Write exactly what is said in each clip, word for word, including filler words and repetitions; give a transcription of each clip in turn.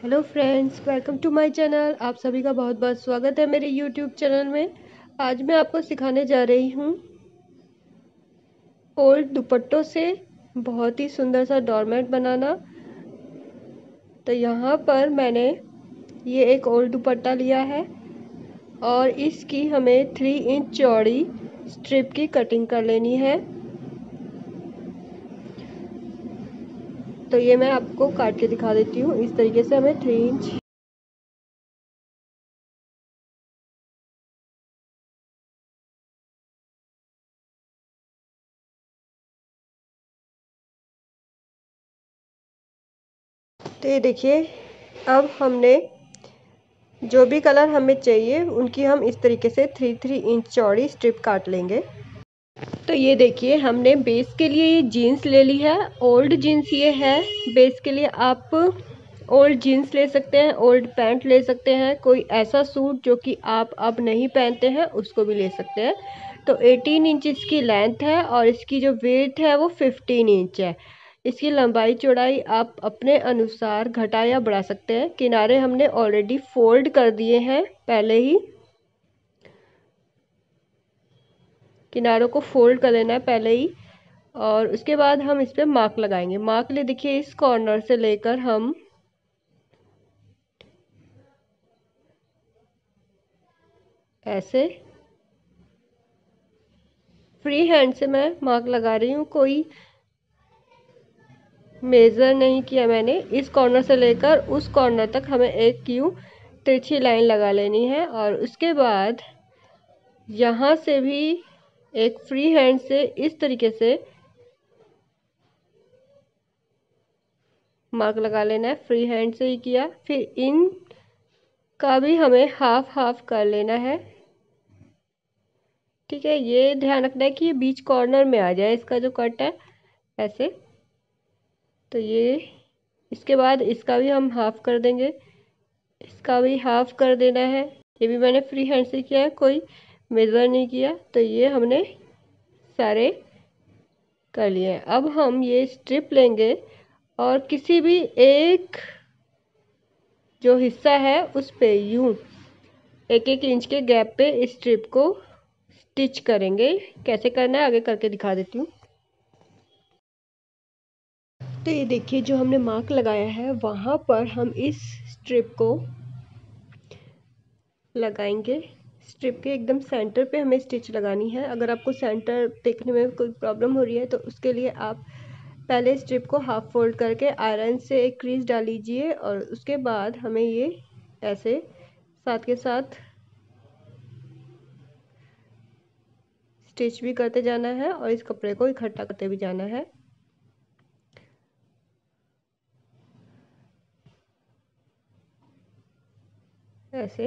Hello friends, welcome to my channel. आप सभी का बहुत बहुत स्वागत है मेरे यूट्यूब चैनल में। आज मैं आपको सिखाने जा रही हूँ ओल्ड दुपट्टों से बहुत ही सुंदर सा डोरमेट बनाना। तो यहाँ पर मैंने ये एक ओल्ड दुपट्टा लिया है और इसकी हमें थ्री इंच चौड़ी स्ट्रिप की कटिंग कर लेनी है। तो ये मैं आपको काट के दिखा देती हूँ। इस तरीके से हमें थ्री इंच तो ये देखिए, अब हमने जो भी कलर हमें चाहिए उनकी हम इस तरीके से थ्री थ्री इंच चौड़ी स्ट्रिप काट लेंगे। तो ये देखिए, हमने बेस के लिए ये जीन्स ले ली है। ओल्ड जीन्स ये है। बेस के लिए आप ओल्ड जीन्स ले सकते हैं, ओल्ड पैंट ले सकते हैं, कोई ऐसा सूट जो कि आप अब नहीं पहनते हैं उसको भी ले सकते हैं। तो अठारह इंच इसकी लेंथ है और इसकी जो विड्थ है वो पंद्रह इंच है। इसकी लंबाई चौड़ाई आप अपने अनुसार घटा या बढ़ा सकते हैं। किनारे हमने ऑलरेडी फोल्ड कर दिए हैं पहले ही। किनारों को फोल्ड कर लेना है पहले ही और उसके बाद हम इस पे मार्क लगाएंगे। मार्क ले देखिए, इस कॉर्नर से लेकर हम ऐसे फ्री हैंड से मैं मार्क लगा रही हूँ, कोई मेज़र नहीं किया मैंने। इस कॉर्नर से लेकर उस कॉर्नर तक हमें एक यूं तिरछी लाइन लगा लेनी है और उसके बाद यहाँ से भी एक फ्री हैंड से इस तरीके से मार्क लगा लेना है। फ्री हैंड से ही किया। फिर इन का भी हमें हाफ हाफ कर लेना है। ठीक है, ये ध्यान रखना है कि ये बीच कॉर्नर में आ जाए इसका जो कट है, ऐसे। तो ये इसके बाद इसका भी हम हाफ कर देंगे, इसका भी हाफ कर देना है। ये भी मैंने फ्री हैंड से किया है, कोई मेज़र नहीं किया। तो ये हमने सारे कर लिए हैं। अब हम ये स्ट्रिप लेंगे और किसी भी एक जो हिस्सा है उस पे यूं एक एक इंच के गैप पे इस स्ट्रिप को स्टिच करेंगे। कैसे करना है आगे करके दिखा देती हूँ। तो ये देखिए, जो हमने मार्क लगाया है वहाँ पर हम इस स्ट्रिप को लगाएंगे। स्ट्रिप के एकदम सेंटर पे हमें स्टिच लगानी है। अगर आपको सेंटर देखने में कोई प्रॉब्लम हो रही है तो उसके लिए आप पहले स्ट्रिप को हाफ फोल्ड करके आयरन से एक क्रीज डाल लीजिए और उसके बाद हमें ये ऐसे साथ के साथ स्टिच भी करते जाना है और इस कपड़े को इकट्ठा करते भी जाना है। ऐसे।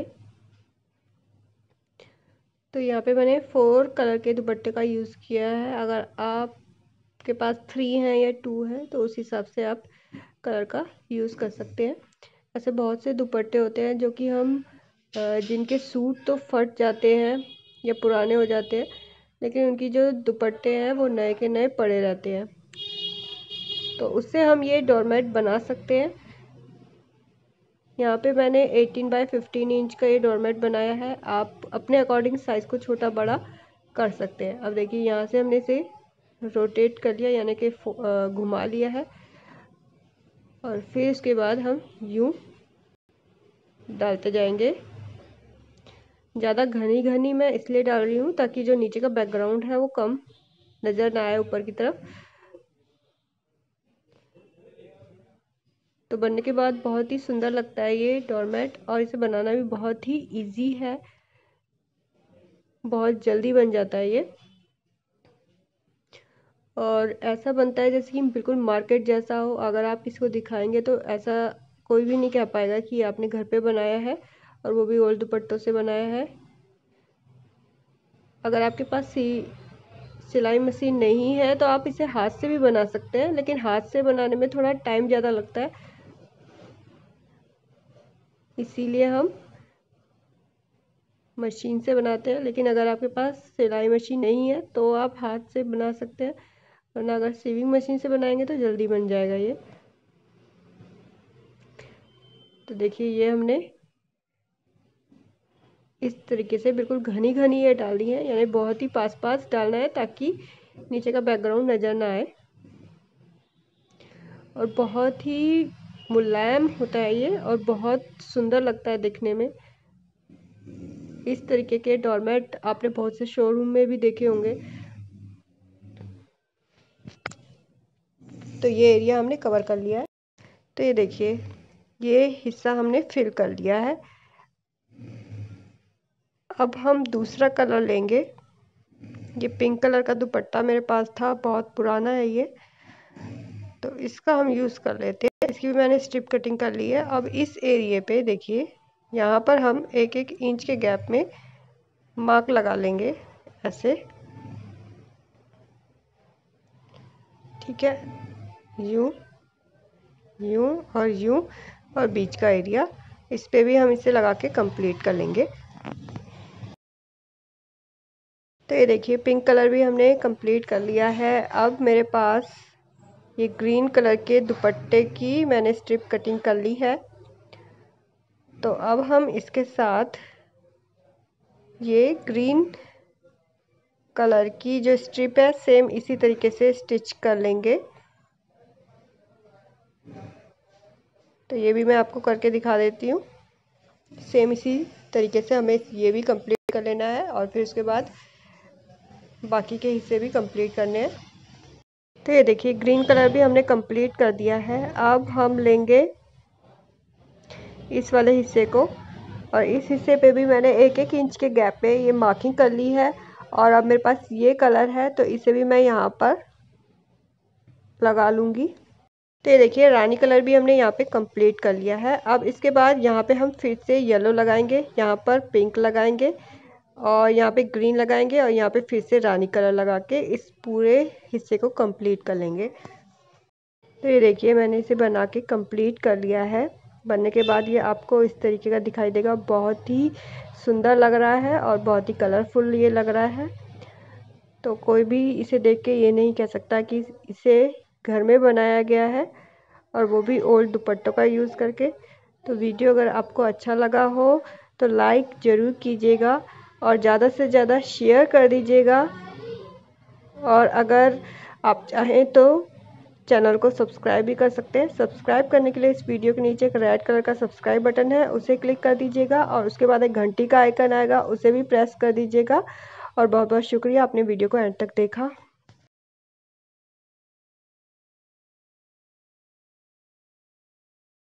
तो यहाँ पे मैंने फोर कलर के दुपट्टे का यूज़ किया है। अगर आपके पास थ्री हैं या टू है तो उस हिसाब से आप कलर का यूज़ कर सकते हैं। ऐसे बहुत से दुपट्टे होते हैं जो कि हम जिनके सूट तो फट जाते हैं या पुराने हो जाते हैं, लेकिन उनकी जो दुपट्टे हैं वो नए के नए पड़े रहते हैं। तो उससे हम ये डोरमेट बना सकते हैं। यहाँ पे मैंने अठारह बाय पंद्रह इंच का ये डोरमेट बनाया है। आप अपने अकॉर्डिंग साइज़ को छोटा बड़ा कर सकते हैं। अब देखिए, यहाँ से हमने इसे रोटेट कर लिया, यानी कि घुमा लिया है और फिर उसके बाद हम यूं डालते जाएंगे। ज़्यादा घनी घनी मैं इसलिए डाल रही हूँ ताकि जो नीचे का बैकग्राउंड है वो कम नज़र ना आए ऊपर की तरफ। तो बनने के बाद बहुत ही सुंदर लगता है ये डोरमेट और इसे बनाना भी बहुत ही इजी है, बहुत जल्दी बन जाता है ये। और ऐसा बनता है जैसे कि बिल्कुल मार्केट जैसा हो। अगर आप किसी को दिखाएंगे तो ऐसा कोई भी नहीं कह पाएगा कि आपने घर पे बनाया है और वो भी ओल्ड दुपट्टों से बनाया है। अगर आपके पास सी सिलाई मशीन नहीं है तो आप इसे हाथ से भी बना सकते हैं, लेकिन हाथ से बनाने में थोड़ा टाइम ज़्यादा लगता है, इसीलिए हम मशीन से बनाते हैं। लेकिन अगर आपके पास सिलाई मशीन नहीं है तो आप हाथ से बना सकते हैं, वरना अगर सीविंग मशीन से बनाएंगे तो जल्दी बन जाएगा ये। तो देखिए ये हमने इस तरीके से बिल्कुल घनी घनी ये डालनी है, यानी बहुत ही पास पास डालना है ताकि नीचे का बैकग्राउंड नज़र ना आए। और बहुत ही मुलायम होता है ये और बहुत सुंदर लगता है दिखने में। इस तरीके के डोरमेट आपने बहुत से शोरूम में भी देखे होंगे। तो ये एरिया हमने कवर कर लिया है। तो ये देखिए ये हिस्सा हमने फिल कर लिया है। अब हम दूसरा कलर लेंगे। ये पिंक कलर का दुपट्टा मेरे पास था, बहुत पुराना है ये, तो इसका हम यूज़ कर लेते हैं। इसकी भी मैंने स्ट्रिप कटिंग कर ली है। अब इस एरिए पे देखिए यहाँ पर हम एक एक इंच के गैप में मार्क लगा लेंगे ऐसे, ठीक है, यूं यूं और यूं, और बीच का एरिया इस पे भी हम इसे लगा के कंप्लीट कर लेंगे। तो ये देखिए पिंक कलर भी हमने कंप्लीट कर लिया है। अब मेरे पास ये ग्रीन कलर के दुपट्टे की मैंने स्ट्रिप कटिंग कर ली है। तो अब हम इसके साथ ये ग्रीन कलर की जो स्ट्रिप है सेम इसी तरीके से स्टिच कर लेंगे। तो ये भी मैं आपको करके दिखा देती हूँ। सेम इसी तरीके से हमें ये भी कंप्लीट कर लेना है और फिर उसके बाद बाकी के हिस्से भी कंप्लीट करने हैं। तो ये देखिए ग्रीन कलर भी हमने कंप्लीट कर दिया है। अब हम लेंगे इस वाले हिस्से को और इस हिस्से पे भी मैंने एक एक इंच के गैप पे ये मार्किंग कर ली है। और अब मेरे पास ये कलर है तो इसे भी मैं यहाँ पर लगा लूँगी। तो ये देखिए रानी कलर भी हमने यहाँ पे कंप्लीट कर लिया है। अब इसके बाद यहाँ पे हम फिर से येलो लगाएंगे, यहाँ पर पिंक लगाएंगे और यहाँ पे ग्रीन लगाएंगे और यहाँ पे फिर से रानी कलर लगा के इस पूरे हिस्से को कंप्लीट कर लेंगे। तो ये देखिए मैंने इसे बना के कंप्लीट कर लिया है। बनने के बाद ये आपको इस तरीके का दिखाई देगा, बहुत ही सुंदर लग रहा है और बहुत ही कलरफुल ये लग रहा है। तो कोई भी इसे देख के ये नहीं कह सकता कि इसे घर में बनाया गया है, और वो भी ओल्ड दुपट्टों का यूज़ करके। तो वीडियो अगर आपको अच्छा लगा हो तो लाइक ज़रूर कीजिएगा और ज़्यादा से ज़्यादा शेयर कर दीजिएगा। और अगर आप चाहें तो चैनल को सब्सक्राइब भी कर सकते हैं। सब्सक्राइब करने के लिए इस वीडियो के नीचे एक रेड कलर का सब्सक्राइब बटन है, उसे क्लिक कर दीजिएगा और उसके बाद एक घंटी का आइकन आएगा, उसे भी प्रेस कर दीजिएगा। और बहुत बहुत शुक्रिया आपने वीडियो को एंड तक देखा।